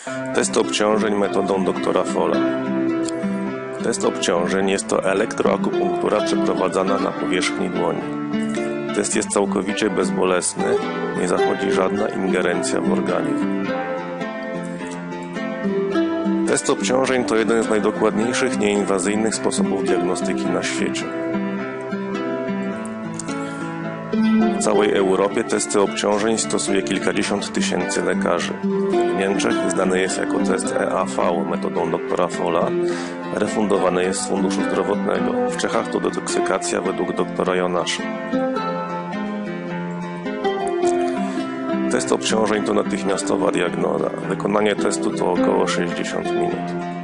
Test obciążeń metodą doktora Fola. Test obciążeń jest to elektroakupunktura przeprowadzana na powierzchni dłoni. Test jest całkowicie bezbolesny, nie zachodzi żadna ingerencja w organizm. Test obciążeń to jeden z najdokładniejszych, nieinwazyjnych sposobów diagnostyki na świecie. W całej Europie testy obciążeń stosuje kilkadziesiąt tysięcy lekarzy. W Niemczech znany jest jako test EAV metodą doktora Fola, refundowany jest z funduszu zdrowotnego. W Czechach to detoksykacja według doktora Jonasza. Test obciążeń to natychmiastowa diagnoza. Wykonanie testu to około 60 minut.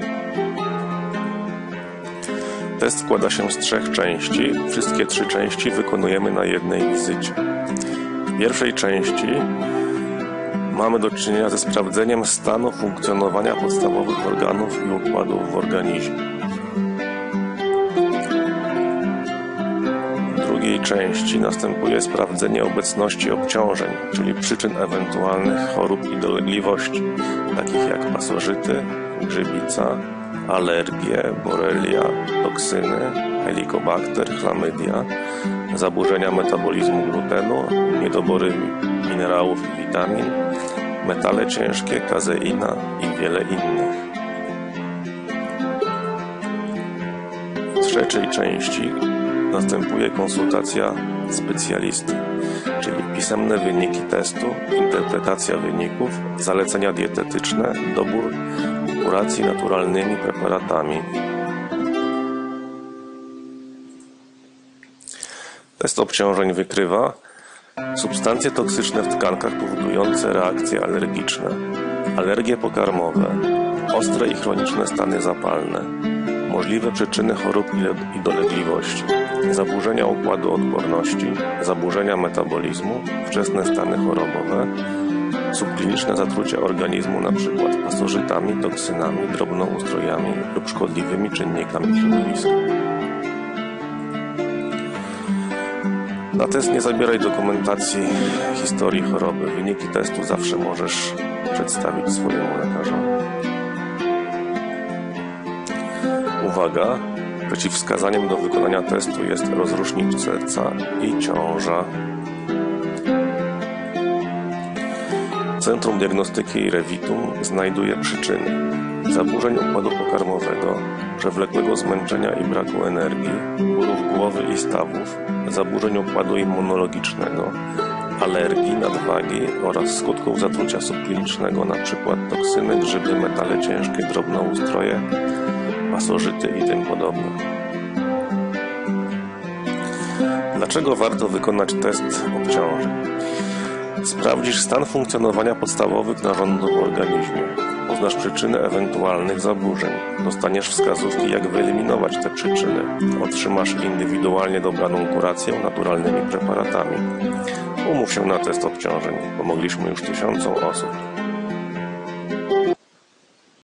Test składa się z 3 części. Wszystkie 3 części wykonujemy na jednej wizycie. W pierwszej części mamy do czynienia ze sprawdzeniem stanu funkcjonowania podstawowych organów i układów w organizmie. W drugiej części następuje sprawdzenie obecności obciążeń, czyli przyczyn ewentualnych chorób i dolegliwości, takich jak pasożyty, grzybica, alergie, borelia, toksyny, helikobakter, chlamydia, zaburzenia metabolizmu glutenu, niedobory minerałów i witamin, metale ciężkie, kazeina i wiele innych. W trzeciej części następuje konsultacja specjalisty, czyli pisemne wyniki testu, interpretacja wyników, zalecenia dietetyczne, dobór kuracji naturalnymi preparatami. Test obciążeń wykrywa substancje toksyczne w tkankach powodujące reakcje alergiczne, alergie pokarmowe, ostre i chroniczne stany zapalne, możliwe przyczyny chorób i dolegliwości, zaburzenia układu odporności, zaburzenia metabolizmu, wczesne stany chorobowe, subkliniczne zatrucie organizmu np. pasożytami, toksynami, drobnoustrojami lub szkodliwymi czynnikami środowiska. Na test nie zabieraj dokumentacji historii choroby. Wyniki testu zawsze możesz przedstawić swojemu lekarzowi. Uwaga! Przeciwwskazaniem do wykonania testu jest rozrusznik serca i ciąża. Centrum Diagnostyki Revitum znajduje przyczyny zaburzeń układu pokarmowego, przewlekłego zmęczenia i braku energii, bólów głowy i stawów, zaburzeń układu immunologicznego, alergii, nadwagi oraz skutków zatrucia subklinicznego, np. toksyny, grzyby, metale ciężkie, drobnoustroje, pasożyty i tym podobne. Dlaczego warto wykonać test obciążeń? Sprawdzisz stan funkcjonowania podstawowych narządów w organizmie. Poznasz przyczyny ewentualnych zaburzeń. Dostaniesz wskazówki, jak wyeliminować te przyczyny. Otrzymasz indywidualnie dobraną kurację naturalnymi preparatami. Umów się na test obciążeń. Pomogliśmy już tysiącom osób.